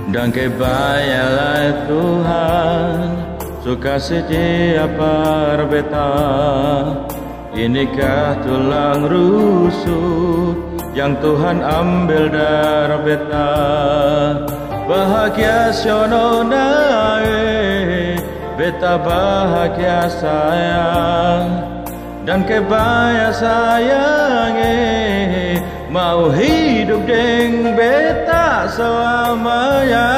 Dan kebayalah Tuhan suka sedia beta. Inikah tulang rusuk yang Tuhan ambil dari beta. Bahagia siono nae, beta bahagia sayang. Dan kebaya sayange mau hidup deng beta selamanya.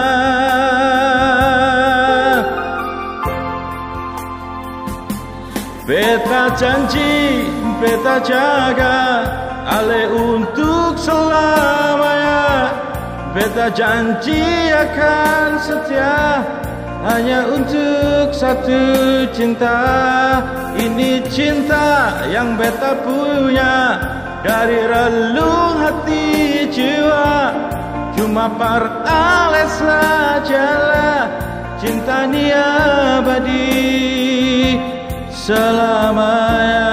Beta janji, beta jaga ale untuk selamanya. Beta janji akan setia hanya untuk satu cinta. Ini cinta yang beta punya dari relung hati jiwa. Cuma perale sajalah cinta ni abadi selamanya.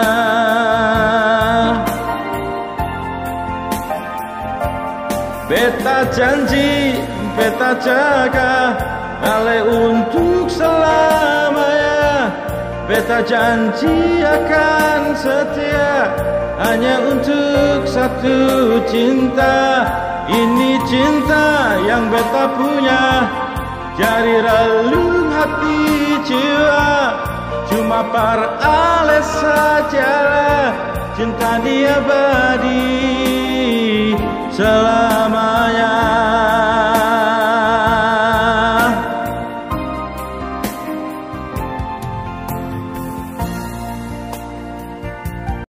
Beta janji, beta jaga ale untuk selamanya. Beta janji akan setia hanya untuk satu cinta. Ini cinta yang beta punya dari relung hati jiwa. Cuma perale sajalah cinta ni abadi selamanya.